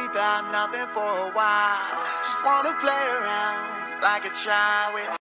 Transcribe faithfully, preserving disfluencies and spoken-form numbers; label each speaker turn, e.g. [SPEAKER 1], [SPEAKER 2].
[SPEAKER 1] without nothing for a while. Just wanna play around like a child with